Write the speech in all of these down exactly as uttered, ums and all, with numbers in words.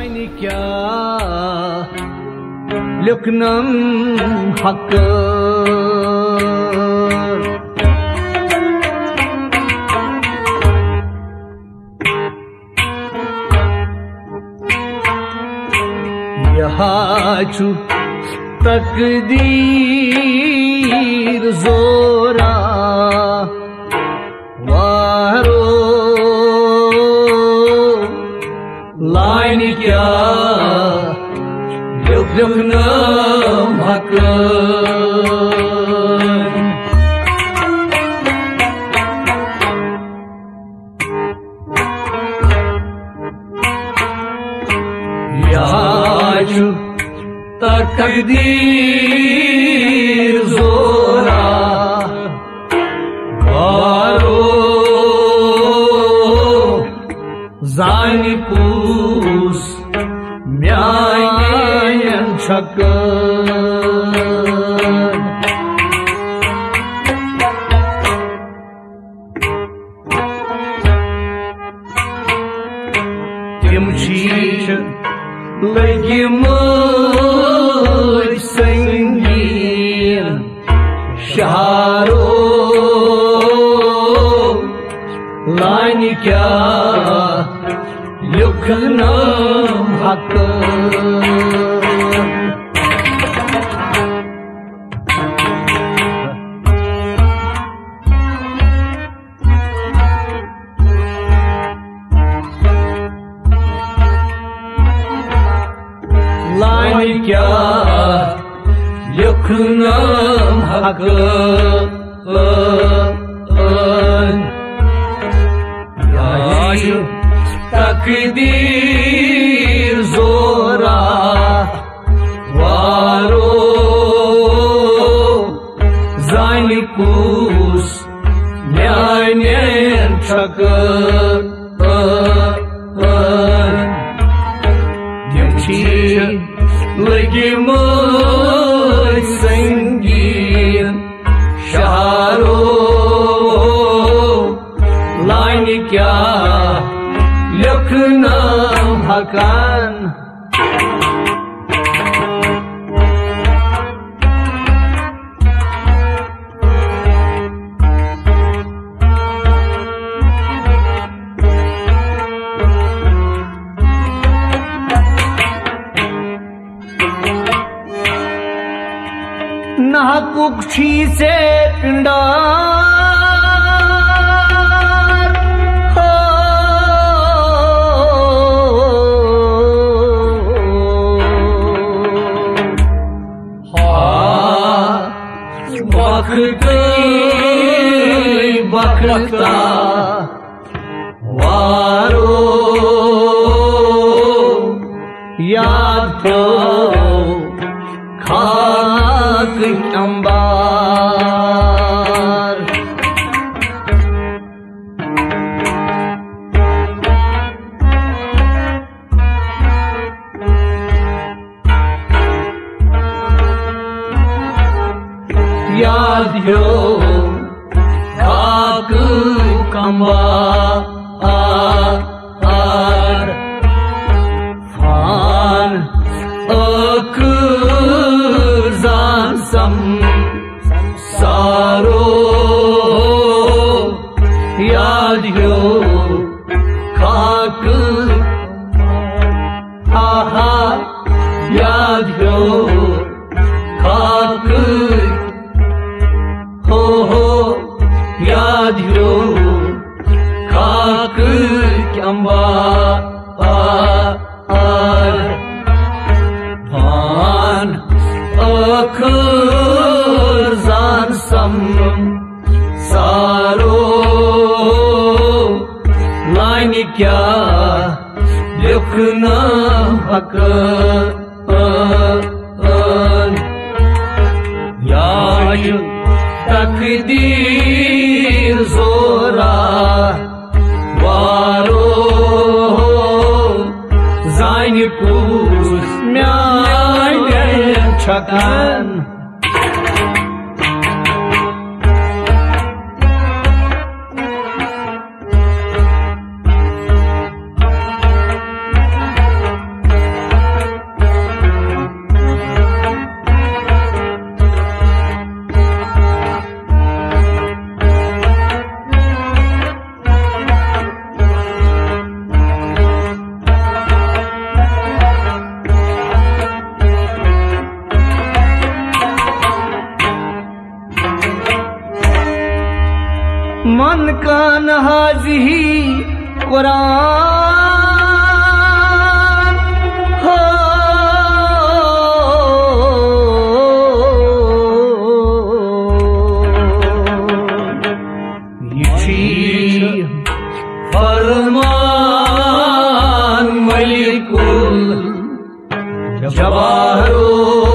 Miani kya luknam hak यहाँ छु तकदीर जोरा वारो लाइन क्या लुकनम हक तकदीर जोरा वारो जानी पूस म्यायन छक तिम चीज लगी मुझ संगीन शहारो लाइन क्या लुकनम हक लाइन क्या लुकनम हक तकदीर जोरा वारो जानी पूस न्यायन छक लगी मुझ संगीन शहारो लाइन क्या लुकनम हकान कुक्षी से पिंडा बखता वारो याद तो खाक अंबार याद हो खाक कंबार फान अक जान सम सारो याद हो खाक आहा याद हो खाक हो हो याद हो खाक अंबार फान अख जान सम सारो लाइन क्या लुकनम हक याद तकदीर जोरा वारो जाइन पूस म्यायन छकान ही कुरान हो ये फरमान मलिकुल जवाहरो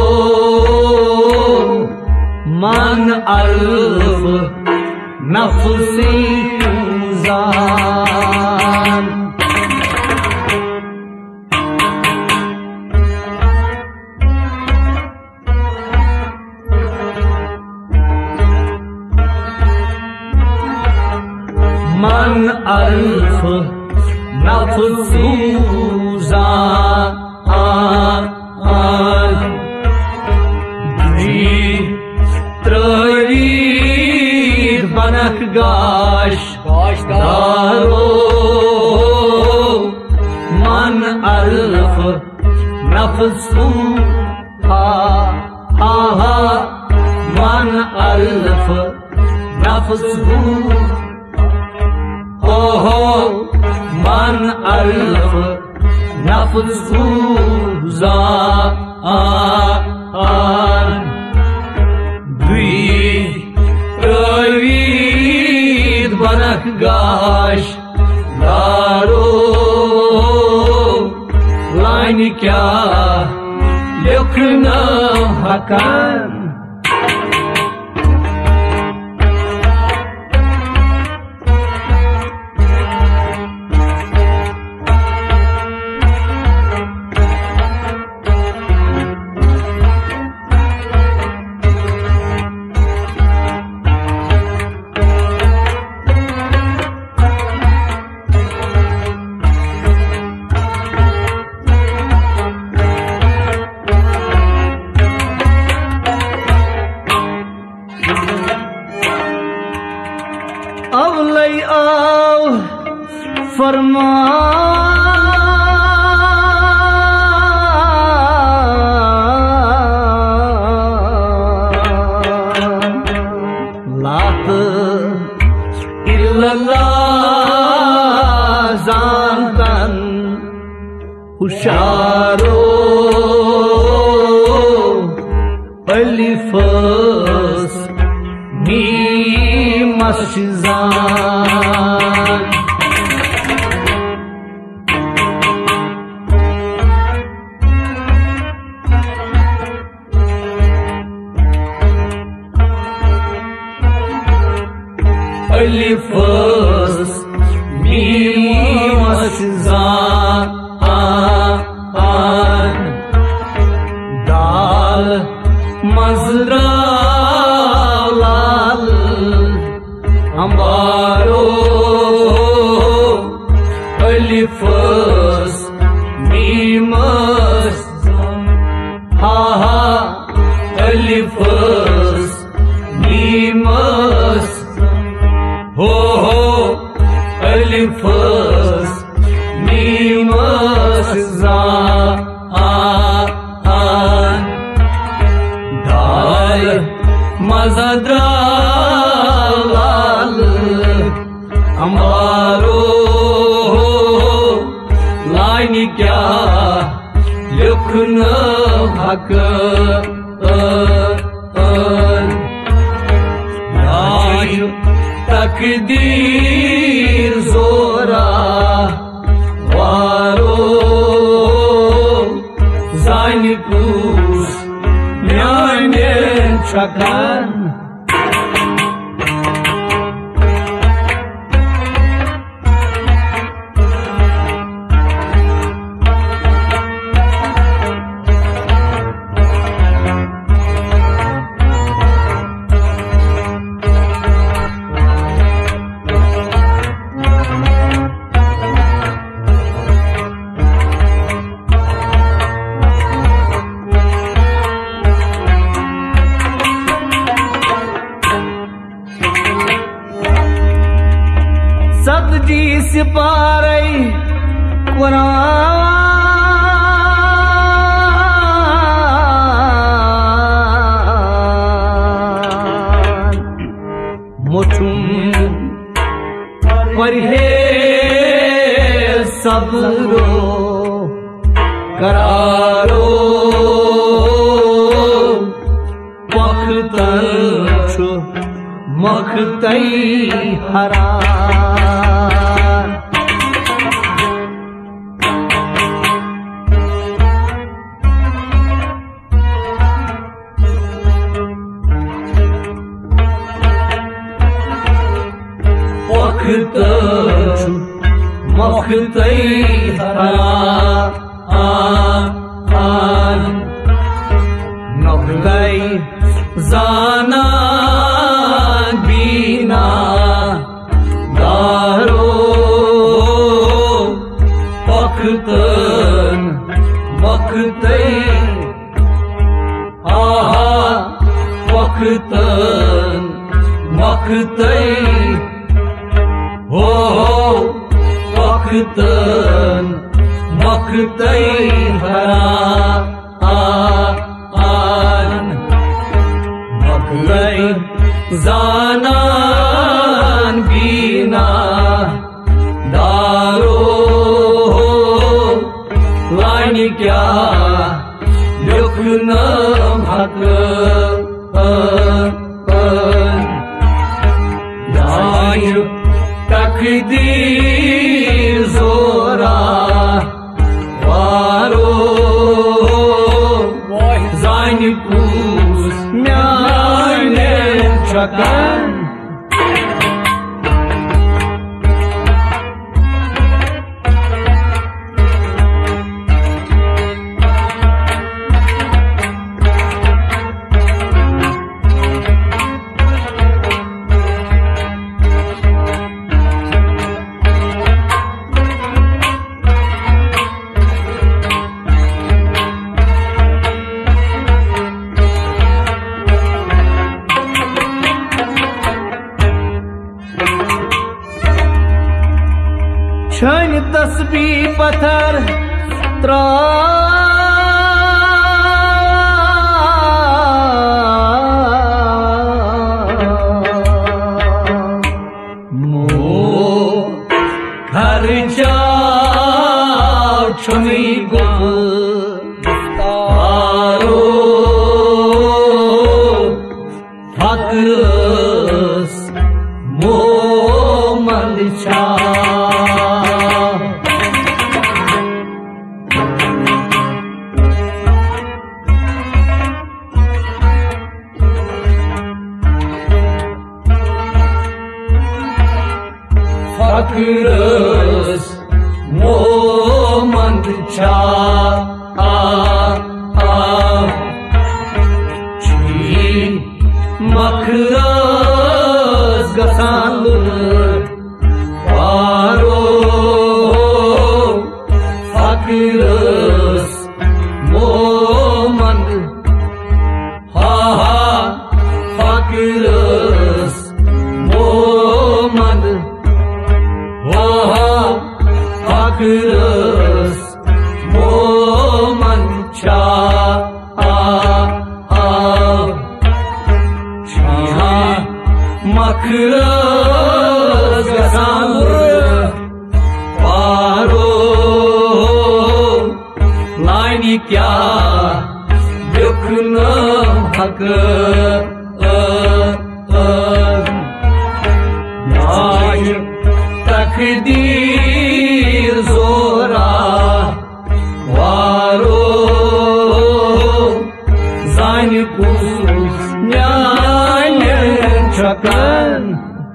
मन अल्फ नफ्सी जान मन अल्फ नफ्सी जान त्रवीर बनक गाश दारो मन अल्फ नफ्सू हा हा हा मन अल्फ नफ्सू हो हो मन अल्फ नफ्सू जा आ प्रवीद बनक गाश दारो लाइन क्या लिखना हकान अवलई आओ फरमान लात इल्लल्लाह जानतन हुशारो अलिफस मस्जिदान अलिफस मीम मस्जिदान दाल मजरा हमारो अलिफस मीमस हा हा अलिफस मीमस हो हो अलिफस मीमस जा आन दाल मजद्रा हमारो लाइन क्या लिखना हक तकदीर जोरा वारो जान पूस म्याने छकान सतजी सिपारे कुरान मुठुम परहे करारो वक्तन छु मखतै हरा वक्तन मखतै हरा an नखतै जाना बिना दारो वक्तन वक्तै आहा वक्तन वक्तै हो वक्तन वक्तै हरा an वक्तै जानान बिना दारो लाइन क्या लिखनम हक दाय तकदीर जोरा वारो sein kus мяне чакан छन तस्बीह पत्थर त्रा मो घर जाओ छुनी गुफ्तारो फकरस मो मंदछा Fakırız momand ça a a çi makırız gasandır varo fakırız momand ha ha fakırız momand Fakırız moman ça a a çiha makırız gasandır varo layni kya yuknum hakkı Naim takdir zora varo zani kus nyane çakan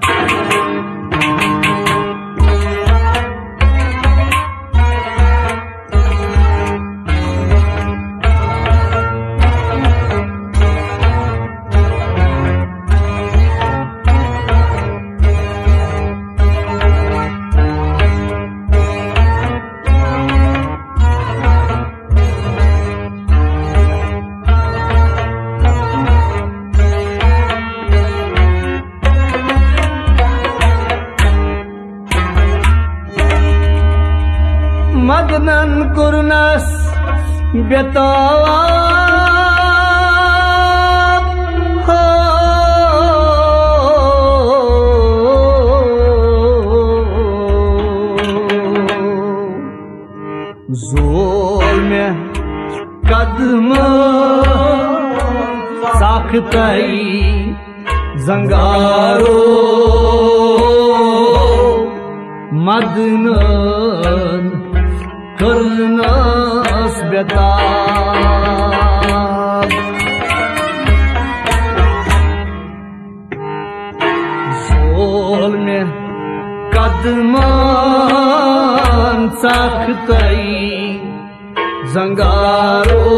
Madnan kurnas betawa ho zo झोल में कदम साख्तई जंगारो मदनन करनस बेताब झोल में कदमान साख्तई जंगारो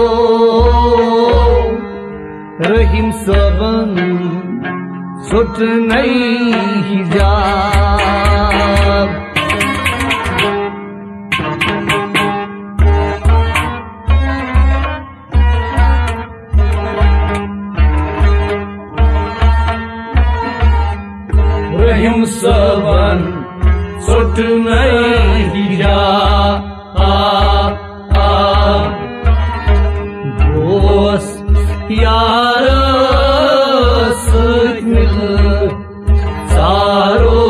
रहीम सबन suit नहीं हिजाब रहीम सबन suit नहीं हिजाब यार मिल सारो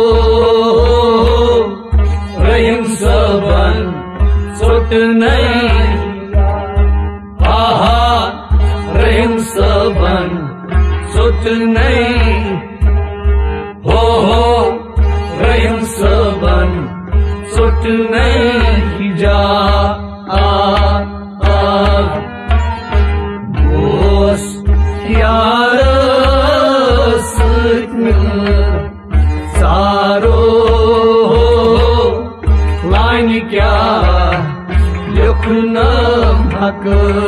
रहीम सबन सुट नहीं आहा रहीम सबन सुट नहीं हो हो रहीम सबन सुट नहीं जा आ यार सारो लाइन क्या लिखना हक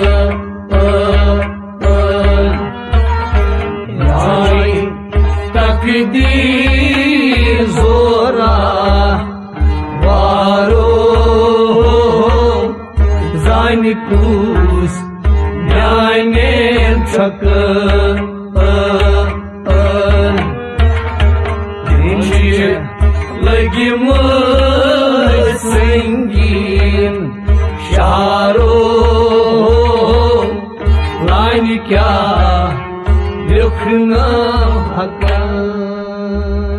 तकदीर जोरा वारो जान कुछ न्याने छक लगी संगीन शारो लाइन क्या लिखना हक